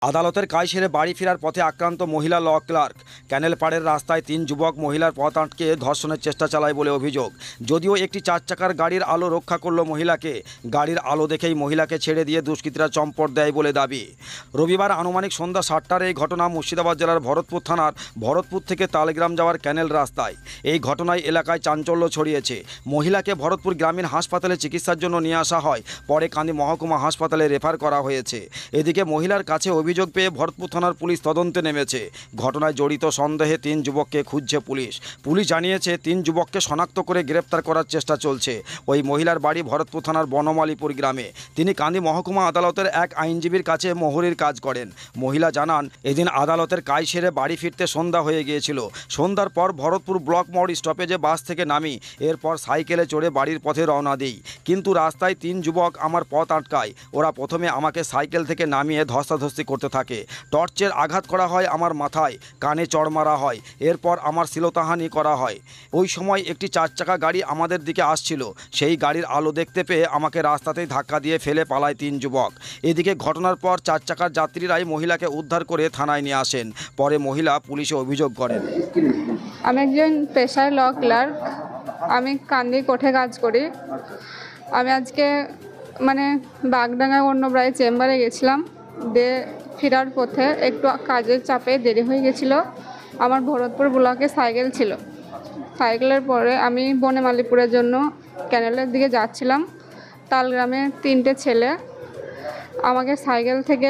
আদালতের কাজ সেরে বাড়ি ফেরার পথে আক্রান্ত মহিলা ল ক্লার্ক। ক্যানেল পাড়ের রাস্তায় 3 যুবক মহিলার পথ আটকে ধর্ষণের চেষ্টা চালায় বলে অভিযোগ। যদিও একটি 4 চাকার গাড়ির আলো রক্ষা করল মহিলাকে, গাড়ির আলো দেখেই মহিলাকে ছেড়ে দিয়ে দুষ্কৃতীরা চম্পট দেয় বলে দাবি। রবিবার আনুমানিক সন্ধ্যা 7টার এই ঘটনা মুর্শিদাবাদ জেলার ভরতপুর থানার ভরতপুর থেকে তালগ্রাম যাওয়ার ক্যানেল রাস্তায়। এই ঘটনায় এলাকায় চাঞ্চল্য ছড়িয়েছে। মহিলাকে ভরতপুর গ্রামীণ হাসপাতালে চিকিৎসার জন্য নিয়ে আসা হয়, পরে কান্দি মহকুমা হাসপাতালে রেফার করা হয়েছে। এদিকে মহিলার কাছে অভিযোগ পেয়ে ভরতপুর থানার পুলিশ তদন্তে নেমেছে। ঘটনায় জড়িত সন্দেহে 3 যুবককে খুঁজছে পুলিশ। পুলিশ জানিয়েছে 3 যুবককে শনাক্ত করে গ্রেপ্তার করার চেষ্টা চলছে। ওই মহিলার বাড়ি ভরতপুর থানার বনমালীপুর গ্রামে। তিনি কান্দি মহকুমা আদালতের এক আইনজীবীর কাছে মোহরির কাজ করেন। মহিলা জানান, এদিন আদালতের কাজ সেরে বাড়ি ফিরতে সন্ধ্যা হয়ে গিয়েছিল। সন্ধ্যার পর ভরতপুর ব্লক মোড় স্টপেজে বাস থেকে নামি, এরপর সাইকেলে চড়ে বাড়ির পথে রওনা দিই। কিন্তু রাস্তায় 3 যুবক আমার পথ আটকায়। ওরা প্রথমে আমাকে সাইকেল থেকে নামিয়ে ধস্তাধস্তি করতে থাকে। টর্চের আঘাত করা হয় আমার মাথায়, কানে চড় মারা হয়। এরপর আমার শ্লীলতাহানি করা হয়। ওই সময় একটি 4 চাকা গাড়ি আমাদের দিকে আসছিল। সেই গাড়ির আলো দেখতে পেয়ে আমাকে রাস্তাতেই ধাক্কা দিয়ে ফেলে পালায় 3 যুবক। এদিকে ঘটনার পর 4 চাকার যাত্রীরাই মহিলাকে উদ্ধার করে থানায় নিয়ে আসেন। পরে মহিলা পুলিশে অভিযোগ করেন। আমি একজন পেশায় ল ক্লার্ক। আমি কান্দি কোর্টে কাজ করি। আমি আজকে বাগডাঙ্গা অন্যব্রায় চেম্বারে গেছিলাম। দিয়ে ফেরার পথে একটু কাজের চাপে দেরি হয়ে গেছিলো। আমার ভরতপুর ব্লকে সাইকেল ছিল। সাইকেলের পরে আমি বনমালীপুরের জন্য ক্যানেলের দিকে যাচ্ছিলাম। তালগ্রামে 3টে ছেলে আমাকে সাইকেল থেকে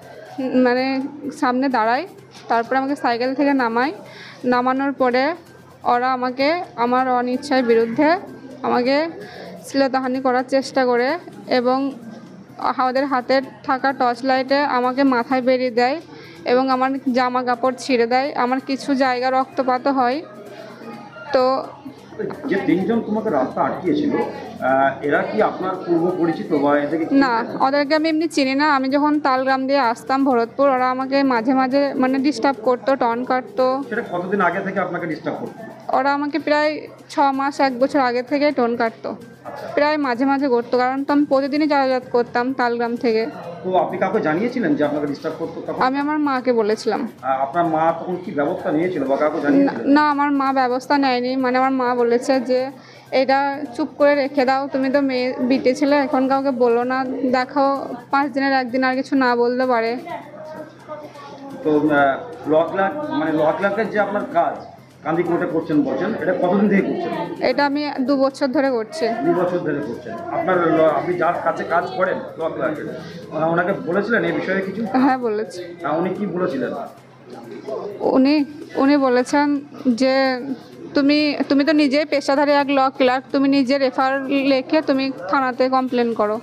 সামনে দাঁড়ায়। তারপরে আমাকে সাইকেল থেকে নামানোর পরে ওরা আমাকে আমার অনিচ্ছার বিরুদ্ধে আমাকে শ্লীলতাহানি করার চেষ্টা করে এবং আমাদের হাতে থাকা টর্চ লাইটে আমাকে মাথায় বেরিয়ে দেয় এবং আমার জামা কাপড় ছিঁড়ে দেয়। আমার কিছু জায়গা রক্তপাত হয়। তো যে 3 জন তোমাকে রাস্তা আটকিয়েছিল, এরা কি আপনার পূর্ব পরিচিত বা এদেরকে? না, ওদেরকে আমি এমনি চিনি না। আমি যখন তালগ্রাম দিয়ে আসতাম ভরতপুর, ওরা আমাকে মাঝে মাঝে ডিস্টার্ব করতো, টন কাটতো। সেটা কতদিন আগে থেকে আপনাকে ডিস্টার্ব করতো? ওরা আমাকে প্রায় 6 মাস 1 বছর আগে থেকে টোন কাটতো। প্রায় মাঝে মাঝে করতো, কারণ তো আমি প্রতিদিনই যাতায়াত করতাম তালগ্রাম থেকে। তো আপনি কাউকে জানিয়েছিলেন যে আপনাকে ডিস্টার্ব করতো? আমি আমার মাকে বলেছিলাম। আপনার মা তখন কি ব্যবস্থা নিয়েছিল বা কাউকে জানিয়েছিলেন? না, আমার মা ব্যবস্থা নেয়নি। আমার মা বলেছে যে এটা চুপ করে রেখে দাও, তুমি তো মেয়ে বিটে ছেলে, এখন কাউকে বলো না, দেখাও 5 দিনের একদিন আর কিছু না বলতে পারে। তো ল ক্লার্কের যে আপনার কাজ কান্দি কোর্টে করছেন বলছেন, এটা কতদিন থেকে করছেন? এটা আমি 2 বছর ধরে করছি। 2 বছর ধরে করছেন। আপনি যার কাছে কাজ করেন ল ক্লার্কের, ওনাকে বলেছিলেন এই বিষয়ে কিছু? হ্যাঁ, বলেছি। উনি কি বলেছিলেন? উনি বলেছেন যে তুমি তো নিজেই পেশাধারী এক ল ক্লার্ক, তুমি নিজে রেফার লিখে তুমি থানাতে কমপ্লেন করো।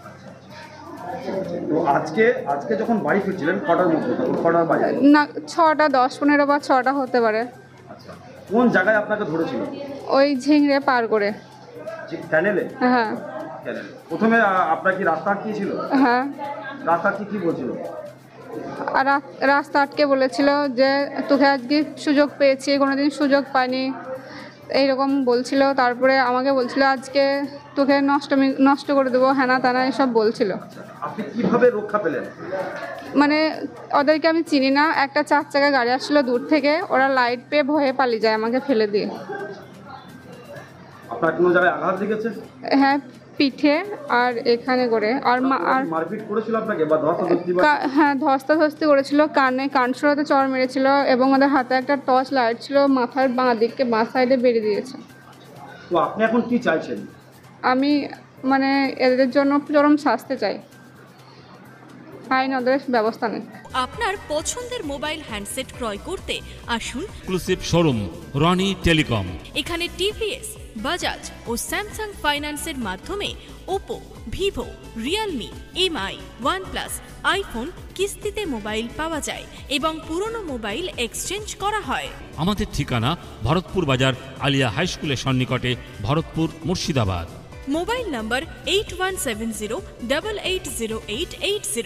তো আজকে যখন বাড়ি ফিরছিলেন কটার মধ্যে? কটার বাজে? না, 6টা 10-15 বা 6টা হতে পারে। আচ্ছা, কোন জায়গায় আপনাকে ধরেছিল? ওই ঝিংড়ে পার করে। ক্যানেলে? হ্যাঁ। ক্যানেলে প্রথমে আপনার কি রাস্তা আটকিয়েছিল? হ্যাঁ। রাস্তা কি বলছিল? আর রাস্তা আটকে বলেছিল যে তোকে আজকে সুযোগ পেয়েছি, কোনোদিন সুযোগ পাইনি, এইরকম বলছিল। তারপরে আমাকে বলছিল আজকে তোকে নষ্ট করে দেবো, হ্যানা তানা এসব বলছিল। আপনি কিভাবে রক্ষা পেলেন? ওদেরকে আমি চিনি না। একটা 4 চাকা গাড়ি আসছিল দূর থেকে, ওরা লাইট পেয়ে ভয়ে পালিয়ে যায় আমাকে ফেলে দিয়ে। আপনার কোনো জায়গায় আঘাত লেগেছে? হ্যাঁ, পিঠে আর এখানে করে। আর মারপিট করেছিল আপনাকে বা ধস্তাধস্তি? হ্যাঁ, ধস্তাধস্তি করেছিল, কানসুরাতে চড় মেরেছিল এবং ওদের হাতে একটা টর্চ লাইট ছিল, মাথার বাঁ সাইডে বেরিয়ে দিয়েছে। তো আপনি এখন কি চাইছেন? আমি এদের জন্য চরম শাস্তি চাই, আইন ওদের ব্যবস্থা নেই। আপনার পছন্দের মোবাইল হ্যান্ডসেট ক্রয় করতে আসুন এক্সক্লুসিভ শোরুম রনি টেলিকম। এখানে টিভিএস, বাজাজ ও স্যামসাং ফাইন্যান্সের মাধ্যমে Oppo, Vivo, Realme, Mi, OnePlus, iPhone কিস্তিতে মোবাইল পাওয়া যায় এবং পুরনো মোবাইল এক্সচেঞ্জ করা হয়। আমাদের ঠিকানা ভরতপুর বাজার আলিয়া হাই স্কুলের সন্নিকটে, ভরতপুর, মুর্শিদাবাদ। মোবাইল নম্বর 8170880880।